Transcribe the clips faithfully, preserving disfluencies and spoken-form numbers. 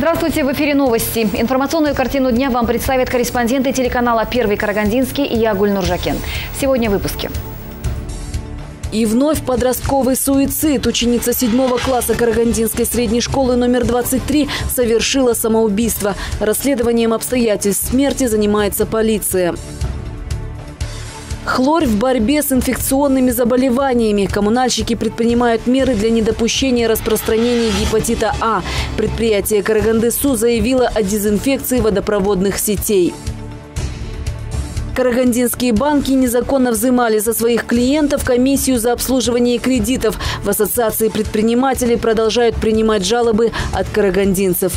Здравствуйте, в эфире новости. Информационную картину дня вам представят корреспонденты телеканала «Первый Карагандинский» и я, Гульнур Жакен. Сегодня в выпуске. И вновь подростковый суицид. Ученица седьмого класса Карагандинской средней школы номер двадцать три совершила самоубийство. Расследованием обстоятельств смерти занимается полиция. Хлорь в борьбе с инфекционными заболеваниями. Коммунальщики предпринимают меры для недопущения распространения гепатита А. Предприятие Караганды-Су заявило о дезинфекции водопроводных сетей. Карагандинские банки незаконно взимали со своих клиентов комиссию за обслуживание кредитов. В ассоциации предпринимателей продолжают принимать жалобы от карагандинцев.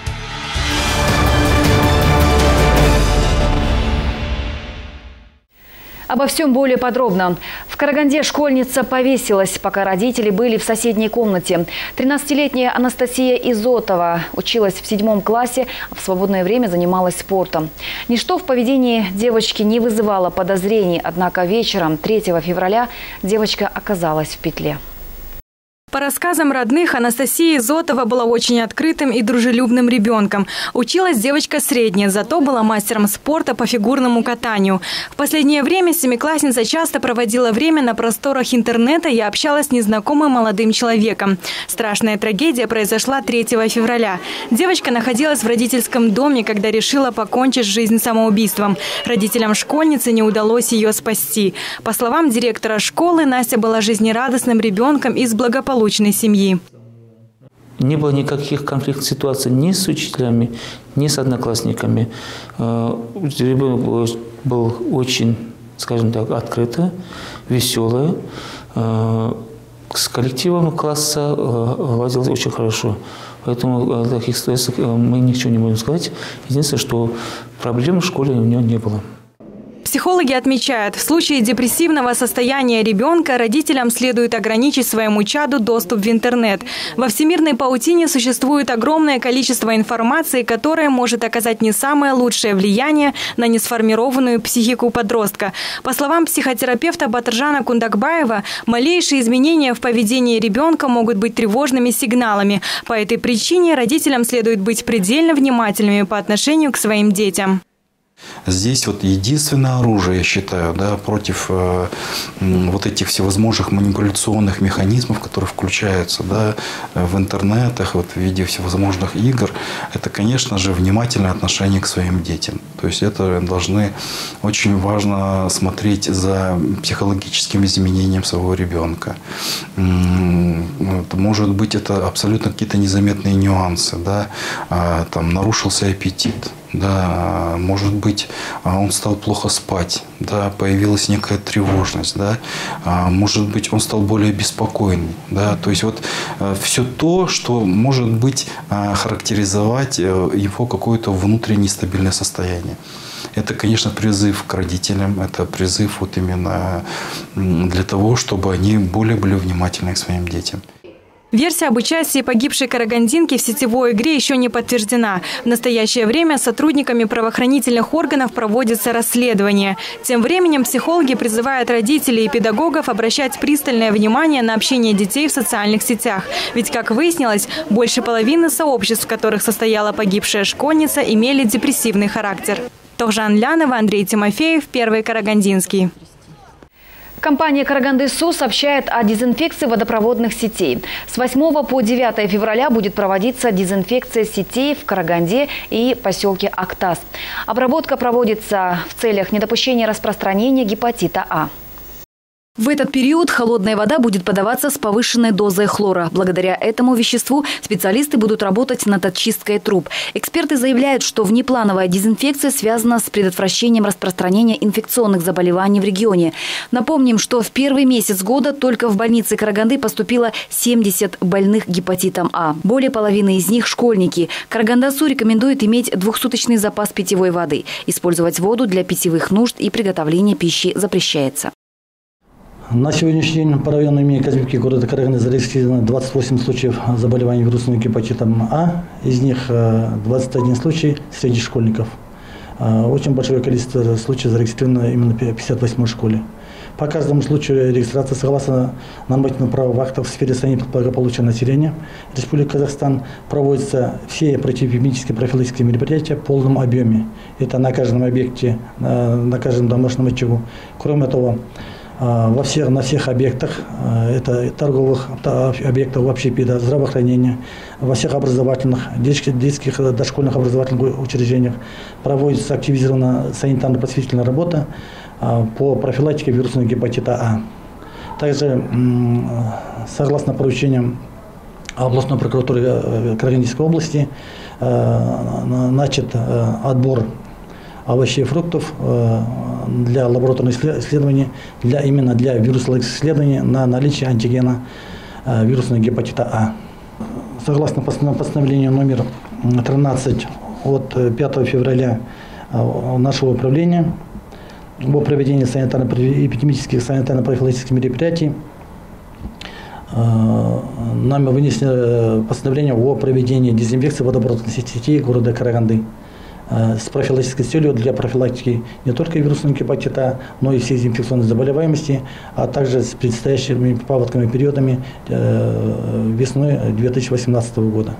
Обо всем более подробно. В Караганде школьница повесилась, пока родители были в соседней комнате. тринадцатилетняя Анастасия Изотова училась в седьмом классе, а в свободное время занималась спортом. Ничто в поведении девочки не вызывало подозрений, однако вечером третьего февраля девочка оказалась в петле. По рассказам родных, Анастасия Изотова была очень открытым и дружелюбным ребенком. Училась девочка средняя, зато была мастером спорта по фигурному катанию. В последнее время семиклассница часто проводила время на просторах интернета и общалась с незнакомым молодым человеком. Страшная трагедия произошла третьего февраля. Девочка находилась в родительском доме, когда решила покончить жизнь самоубийством. Родителям школьницы не удалось ее спасти. По словам директора школы, Настя была жизнерадостным ребенком из благополучной семьи. Не было никаких конфликтных ситуаций ни с учителями, ни с одноклассниками. Ребенок был очень, скажем так, открытый, веселый. С коллективом класса ладил очень хорошо. Поэтому таких стрессов мы ничего не можем сказать. Единственное, что проблем в школе у него не было. Психологи отмечают, в случае депрессивного состояния ребенка родителям следует ограничить своему чаду доступ в интернет. Во всемирной паутине существует огромное количество информации, которая может оказать не самое лучшее влияние на несформированную психику подростка. По словам психотерапевта Батыржана Кундакбаева, малейшие изменения в поведении ребенка могут быть тревожными сигналами. По этой причине родителям следует быть предельно внимательными по отношению к своим детям. Здесь вот единственное оружие, я считаю, да, против э, вот этих всевозможных манипуляционных механизмов, которые включаются, да, в интернетах, вот, в виде всевозможных игр, это, конечно же, внимательное отношение к своим детям. То есть это должны очень важно смотреть за психологическим изменением своего ребенка. Может быть, это абсолютно какие-то незаметные нюансы, да, а, там нарушился аппетит. Да, может быть, он стал плохо спать, да, появилась некая тревожность, да, может быть, он стал более беспокойный, да, то есть вот все то, что может быть характеризовать его какое-то внутреннее стабильное состояние. Это, конечно, призыв к родителям, это призыв вот именно для того, чтобы они более были внимательны к своим детям. Версия об участии погибшей карагандинки в сетевой игре еще не подтверждена. В настоящее время сотрудниками правоохранительных органов проводится расследование. Тем временем психологи призывают родителей и педагогов обращать пристальное внимание на общение детей в социальных сетях. Ведь, как выяснилось, больше половины сообществ, в которых состояла погибшая школьница, имели депрессивный характер. Тохжан Лянова, Андрей Тимофеев, Первый Карагандинский. Компания «Караганды-Су» сообщает о дезинфекции водопроводных сетей. С восьмого по девятое февраля будет проводиться дезинфекция сетей в Караганде и поселке Актас. Обработка проводится в целях недопущения распространения гепатита А. В этот период холодная вода будет подаваться с повышенной дозой хлора. Благодаря этому веществу специалисты будут работать над очисткой труб. Эксперты заявляют, что внеплановая дезинфекция связана с предотвращением распространения инфекционных заболеваний в регионе. Напомним, что в первый месяц года только в больнице Караганды поступило семьдесят больных гепатитом А. Более половины из них – школьники. Караганда-Су рекомендует иметь двухсуточный запас питьевой воды. Использовать воду для питьевых нужд и приготовления пищи запрещается. На сегодняшний день по району имени Казбекки города Караганды зарегистрировано двадцать восемь случаев заболеваний вирусным гепатитом А. Из них двадцать один случай среди школьников. Очень большое количество случаев зарегистрировано именно в пятьдесят восьмой школе. По каждому случаю регистрация согласно нормативным правовым актам в сфере санитарного благополучия населения Республики Казахстан проводятся все противоэпидемические профилактические мероприятия в полном объеме. Это на каждом объекте, на каждом домашнем очагу. Кроме того, во всех, на всех объектах, это торговых объектах, общепита, здравоохранения, во всех образовательных, детских, детских дошкольных образовательных учреждениях проводится активизированная санитарно-просветительная работа по профилактике вирусного гепатита А. Также, согласно поручениям областной прокуратуры Карагандинской области, начат отбор овощей и фруктов для лабораторных исследований, для, именно для вирусных исследований на наличие антигена вирусного гепатита А. Согласно постановлению номер тринадцать от пятого февраля нашего управления о проведении санитарно-эпидемических санитарно-профилактических мероприятий, нами вынесено постановление о проведении дезинфекции водопроводных сетей города Караганды с профилактической целью для профилактики не только вирусного гепатита, но и всех инфекционных заболеваемостей, а также с предстоящими паводковыми периодами весной две тысячи восемнадцатого года.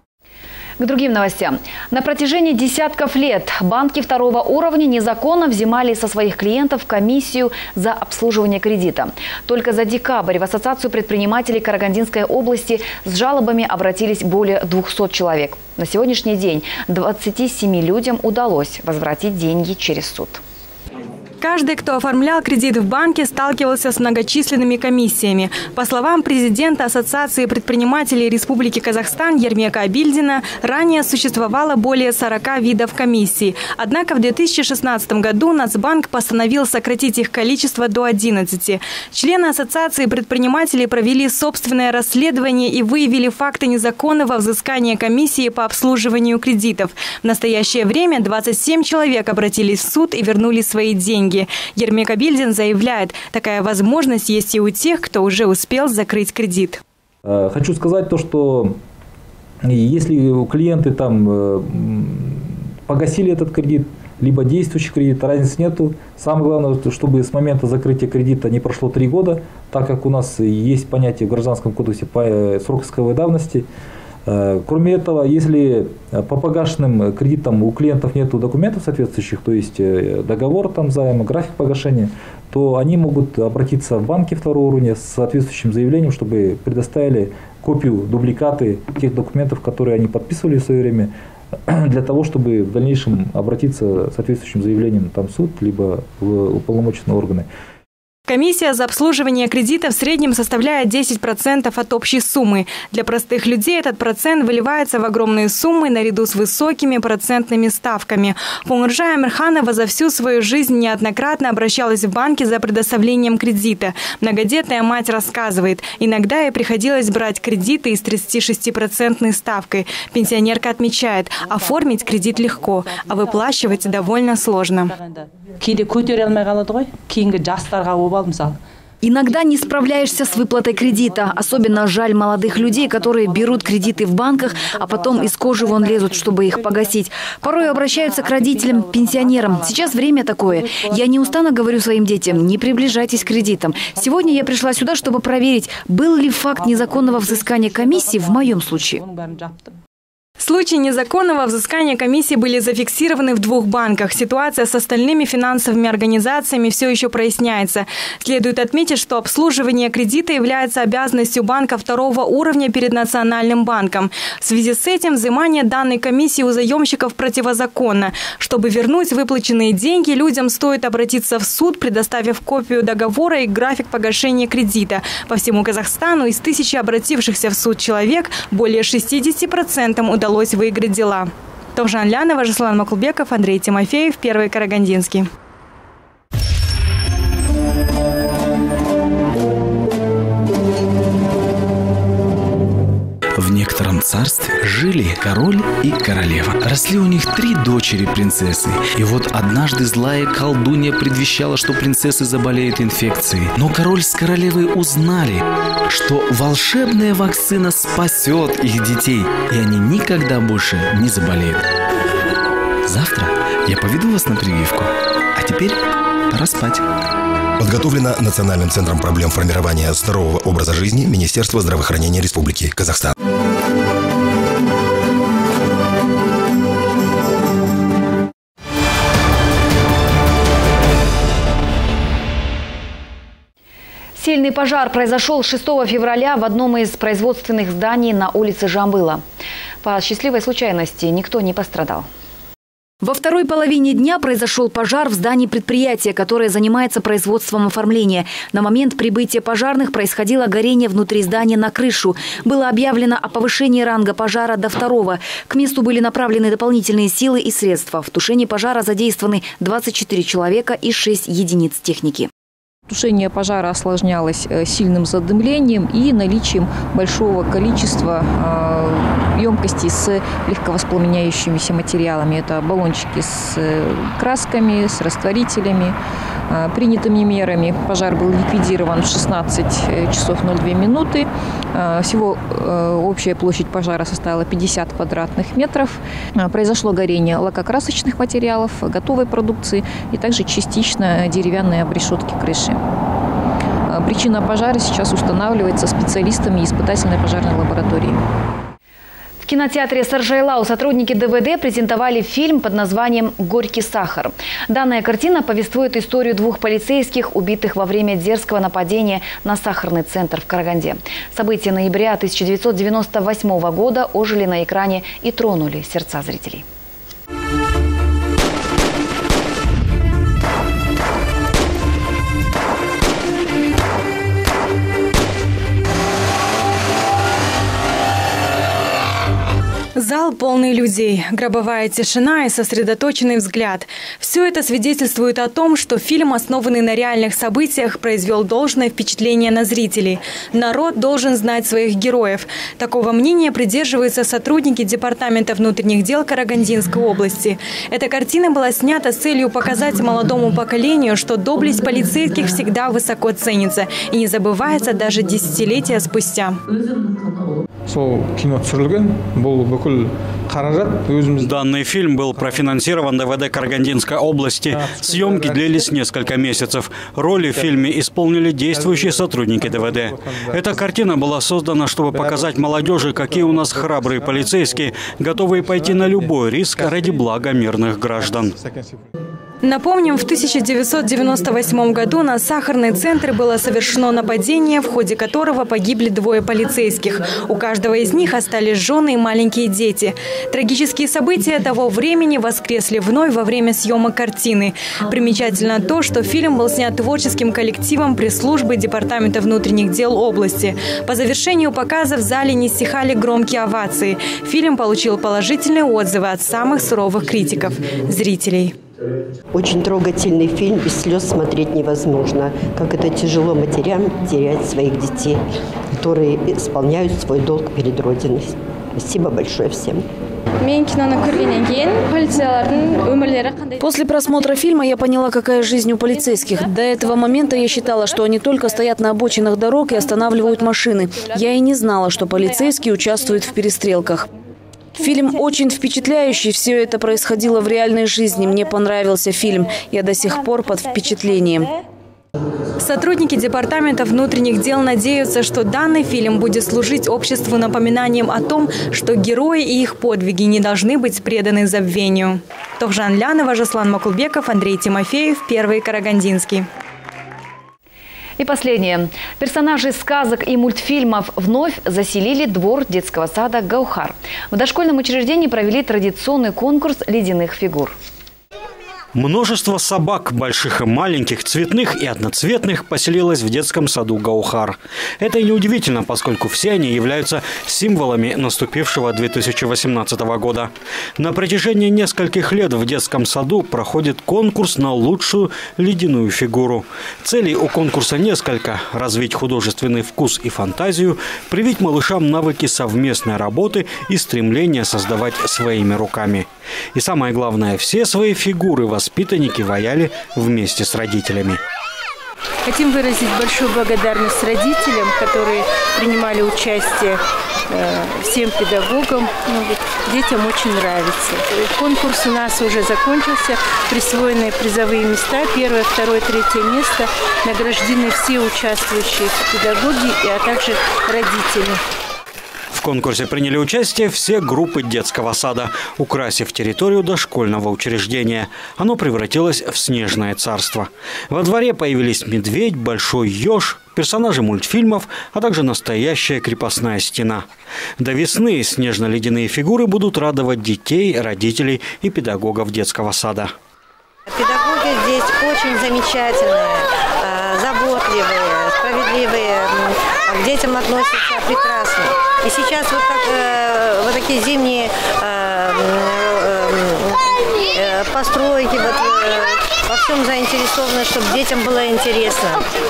К другим новостям. На протяжении десятков лет банки второго уровня незаконно взимали со своих клиентов комиссию за обслуживание кредита. Только за декабрь в Ассоциацию предпринимателей Карагандинской области с жалобами обратились более двухсот человек. На сегодняшний день двадцати семи людям удалось возвратить деньги через суд. Каждый, кто оформлял кредит в банке, сталкивался с многочисленными комиссиями. По словам президента Ассоциации предпринимателей Республики Казахстан Ермека Абильдина, ранее существовало более сорока видов комиссий. Однако в две тысячи шестнадцатом году Нацбанк постановил сократить их количество до одиннадцати. Члены Ассоциации предпринимателей провели собственное расследование и выявили факты незаконного взыскания комиссии по обслуживанию кредитов. В настоящее время двадцать семь человек обратились в суд и вернули свои деньги. Ермек Абильдин заявляет, такая возможность есть и у тех, кто уже успел закрыть кредит. Хочу сказать то, что если клиенты там погасили этот кредит, либо действующий кредит, разницы нету. Самое главное, чтобы с момента закрытия кредита не прошло три года, так как у нас есть понятие в Гражданском кодексе по срок исковой давности. Кроме этого, если по погашенным кредитам у клиентов нет документов соответствующих, то есть договор там займа, график погашения, то они могут обратиться в банки второго уровня с соответствующим заявлением, чтобы предоставили копию, дубликаты тех документов, которые они подписывали в свое время, для того, чтобы в дальнейшем обратиться с соответствующим заявлением там, в суд, либо в уполномоченные органы. Комиссия за обслуживание кредита в среднем составляет десять процентов от общей суммы. Для простых людей этот процент выливается в огромные суммы наряду с высокими процентными ставками. Кунгуржа Амирханова за всю свою жизнь неоднократно обращалась в банки за предоставлением кредита. Многодетная мать рассказывает, иногда ей приходилось брать кредиты с тридцатишестипроцентной ставкой. Пенсионерка отмечает, оформить кредит легко, а выплачивать довольно сложно. Иногда не справляешься с выплатой кредита. Особенно жаль молодых людей, которые берут кредиты в банках, а потом из кожи вон лезут, чтобы их погасить. Порой обращаются к родителям, пенсионерам. Сейчас время такое. Я неустанно говорю своим детям, не приближайтесь к кредитам. Сегодня я пришла сюда, чтобы проверить, был ли факт незаконного взыскания комиссии в моем случае. Случаи незаконного взыскания комиссии были зафиксированы в двух банках. Ситуация с остальными финансовыми организациями все еще проясняется. Следует отметить, что обслуживание кредита является обязанностью банка второго уровня перед Национальным банком. В связи с этим взимание данной комиссии у заемщиков противозаконно. Чтобы вернуть выплаченные деньги, людям стоит обратиться в суд, предоставив копию договора и график погашения кредита. По всему Казахстану из тысячи обратившихся в суд человек более шестидесяти процентов удалось удалось выиграть дела. Товжан Лянова, Жасулан Макулбеков, Андрей Тимофеев, Первый Карагандинский. В некотором царстве жили король и королева. Росли у них три дочери-принцессы. И вот однажды злая колдунья предвещала, что принцессы заболеют инфекцией. Но король с королевой узнали, что волшебная вакцина спасет их детей, и они никогда больше не заболеют. Завтра я поведу вас на прививку. А теперь пора спать. Подготовлено Национальным центром проблем формирования здорового образа жизни Министерства здравоохранения Республики Казахстан. Сильный пожар произошел шестого февраля в одном из производственных зданий на улице Жамбыла. По счастливой случайности никто не пострадал. Во второй половине дня произошел пожар в здании предприятия, которое занимается производством оформления. На момент прибытия пожарных происходило горение внутри здания на крышу. Было объявлено о повышении ранга пожара до второго. К месту были направлены дополнительные силы и средства. В тушении пожара задействованы двадцать четыре человека и шесть единиц техники. Тушение пожара осложнялось сильным задымлением и наличием большого количества емкостей с легковоспламеняющимися материалами. Это баллончики с красками, с растворителями. Принятыми мерами пожар был ликвидирован в шестнадцать часов ноль две минуты. Всего общая площадь пожара составила пятьдесят квадратных метров. Произошло горение лакокрасочных материалов, готовой продукции и также частично деревянной обрешетки крыши. Причина пожара сейчас устанавливается специалистами испытательной пожарной лаборатории. В кинотеатре Саржайлау сотрудники ДВД презентовали фильм под названием «Горький сахар». Данная картина повествует историю двух полицейских, убитых во время дерзкого нападения на сахарный центр в Караганде. События ноября тысяча девятьсот девяносто восьмого года ожили на экране и тронули сердца зрителей. Зал полный людей, гробовая тишина и сосредоточенный взгляд. Все это свидетельствует о том, что фильм, основанный на реальных событиях, произвел должное впечатление на зрителей. Народ должен знать своих героев. Такого мнения придерживаются сотрудники Департамента внутренних дел Карагандинской области. Эта картина была снята с целью показать молодому поколению, что доблесть полицейских всегда высоко ценится и не забывается даже десятилетия спустя. Данный фильм был профинансирован ДВД Карагандинской области. Съемки длились несколько месяцев. Роли в фильме исполнили действующие сотрудники ДВД. Эта картина была создана, чтобы показать молодежи, какие у нас храбрые полицейские, готовые пойти на любой риск ради блага мирных граждан. Напомним, в тысяча девятьсот девяносто восьмом году на сахарный центр было совершено нападение, в ходе которого погибли двое полицейских. У каждого из них остались жены и маленькие дети. Трагические события того времени воскресли вновь во время съемок картины. Примечательно то, что фильм был снят творческим коллективом пресс-службы Департамента внутренних дел области. По завершению показа в зале не стихали громкие овации. Фильм получил положительные отзывы от самых суровых критиков – зрителей. Очень трогательный фильм, без слез смотреть невозможно. Как это тяжело матерям терять своих детей, которые исполняют свой долг перед Родиной. Спасибо большое всем. После просмотра фильма я поняла, какая жизнь у полицейских. До этого момента я считала, что они только стоят на обочинах дорог и останавливают машины. Я и не знала, что полицейские участвуют в перестрелках. Фильм очень впечатляющий. Все это происходило в реальной жизни. Мне понравился фильм. Я до сих пор под впечатлением. Сотрудники Департамента внутренних дел надеются, что данный фильм будет служить обществу напоминанием о том, что герои и их подвиги не должны быть преданы забвению. Тохжан Лянова, Жаслан Макулбеков, Андрей Тимофеев, Первый Карагандинский. И последнее. Персонажи сказок и мультфильмов вновь заселили двор детского сада «Гаухар». В дошкольном учреждении провели традиционный конкурс ледяных фигур. Множество собак, больших и маленьких, цветных и одноцветных, поселилось в детском саду «Гаухар». Это и неудивительно, поскольку все они являются символами наступившего две тысячи восемнадцатого года. На протяжении нескольких лет в детском саду проходит конкурс на лучшую ледяную фигуру. Целей у конкурса несколько – развить художественный вкус и фантазию, привить малышам навыки совместной работы и стремление создавать своими руками. И самое главное, все свои фигуры воспитанники ваяли вместе с родителями. Хотим выразить большую благодарность родителям, которые принимали участие всем педагогам. Ну, вот, детям очень нравится. Конкурс у нас уже закончился. Присвоены призовые места. Первое, второе, третье место. Награждены все участвующие педагоги, а также родители. В конкурсе приняли участие все группы детского сада, украсив территорию дошкольного учреждения. Оно превратилось в снежное царство. Во дворе появились медведь, большой еж, персонажи мультфильмов, а также настоящая крепостная стена. До весны снежно-ледяные фигуры будут радовать детей, родителей и педагогов детского сада. Педагоги здесь очень замечательные, заботливые, справедливые, к детям относятся прекрасно. И сейчас вот, так, вот такие зимние постройки, вот, во всем заинтересованы, чтобы детям было интересно.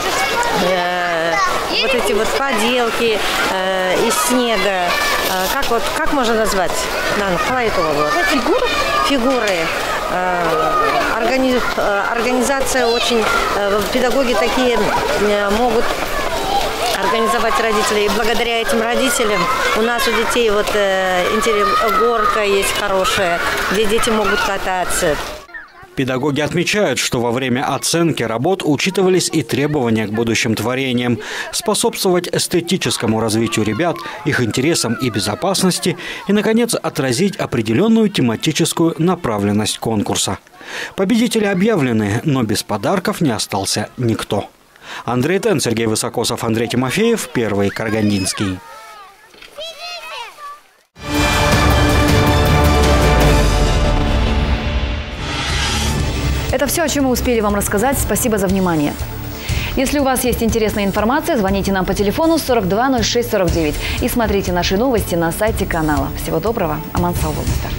Вот эти вот поделки из снега, как, вот, как можно назвать? Фигуры? Фигуры. Органи... Организация очень... Педагоги такие могут организовать родителей. И благодаря этим родителям у нас у детей вот горка есть хорошая, где дети могут кататься. Педагоги отмечают, что во время оценки работ учитывались и требования к будущим творениям, способствовать эстетическому развитию ребят, их интересам и безопасности и, наконец, отразить определенную тематическую направленность конкурса. Победители объявлены, но без подарков не остался никто. Андрей Тен, Сергей Высокосов, Андрей Тимофеев, Первый Карагандинский. Это все, о чем мы успели вам рассказать. Спасибо за внимание. Если у вас есть интересная информация, звоните нам по телефону сорок два ноль шесть сорок девять и смотрите наши новости на сайте канала. Всего доброго. Аман Саубовстар.